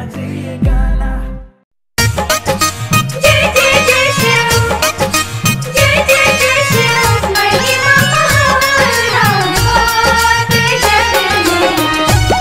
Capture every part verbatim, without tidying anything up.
बजे ये गाना। जय जय जय शिव, जय जय जय शिव, महिमा महान बाटे जग में।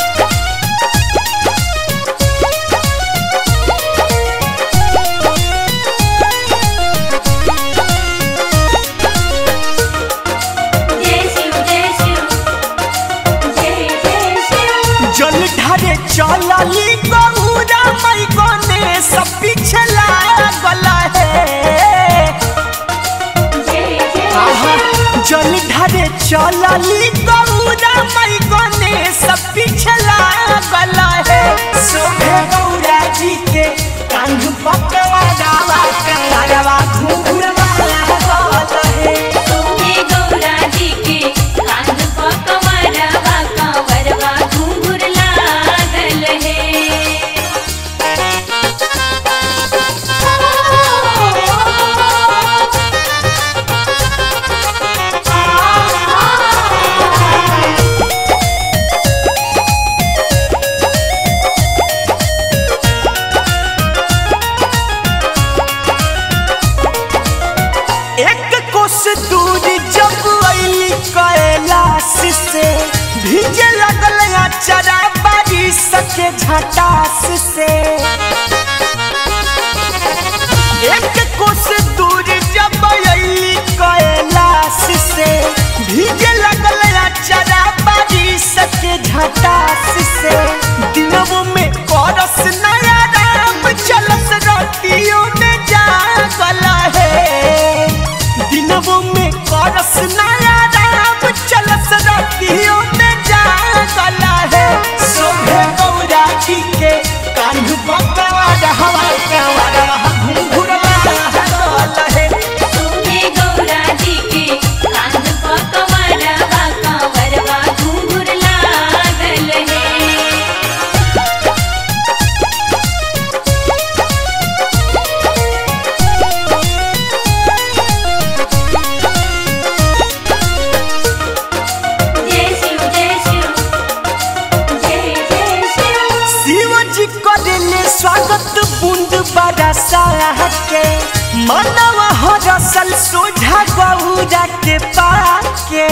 जय शिव जय शिव, जय जय शिव। जल ढारे चलली गौरा मई गने सब पीछे लागल है। जय जय आहा, जल ढारे चलली गौरा मई गने सब पीछे लागल है। शोभे गौरा जी के कांध पकवा गावा कंगरवा घुंघुरवा लागल है। तुम्हें गौरा जी के कांध पकवरवा कंवरवा घुंघुर लागल है। एक कोस दूर जब अइली कैलाश से भीजे लगल अचरा बारिश के झटास से। एक कोस दूर जब अइली कैलाश से भीजे लगल अचरा बारिश के झटास से। दिनों में करस नया राम चलस रोटियों में जागल है। दिनों में करस नया राम चलस रोटियों में जागल है। शोभे गौरा जी के कांध पकवा हवा कंवरवा घुंघुरवा लागल है। तुम्हें गौरा जी के कांध पकवरवा कंवरवा घुंघुर लागल है। जय शिव जय शिव, जय जय शिव। शिव जी करेले स्वागत बूंद बरसा के। मनवा हरसल सोझा गौरा के पाके।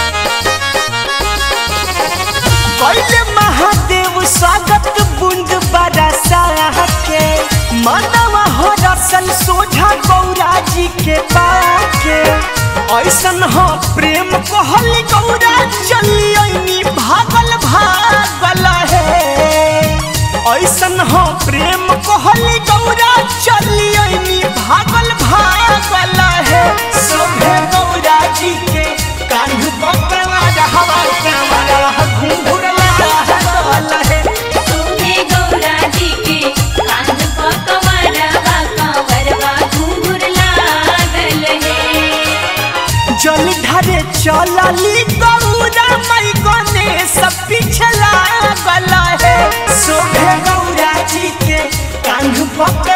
कैले महादेव स्वागत बूंद बरसा के। मनवा हरसल सोझा गौरा जी के पाके। ऐसन हो प्रेम कहल गौरा चली अइनी भागल भागल है। ऐसन हो प्रेम कहल गौरा चली अइनी भागल भागल है। शोभे गौरा जी के कांध पकवा हवा कंवरवा घुंघुरवा लागल है। तुम्हें गौरा जी के कांध पकवरवा कंवरवा घुंघुर लागल है। जल ढारे चलली गौरा मई गने सब पीछे लागल है। शोभे गौरा जी के कांध पकवा